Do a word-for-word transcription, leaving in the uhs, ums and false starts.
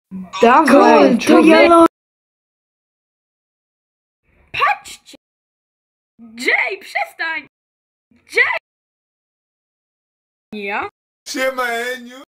Dawaj, to ja... Patrzcie! Jay, przestań! Jay! Ja? Siema, Eniu!